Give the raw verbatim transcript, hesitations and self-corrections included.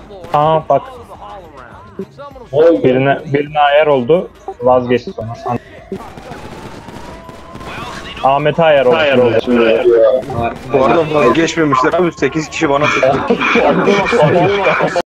Aa bak. Birine, birine ayar oldu. Vazgeçti sonra. Ahmet'e ayar oldu. Ayar oldu. Bu arada vazgeçmemişler abi. sekiz kişi bana tuttu.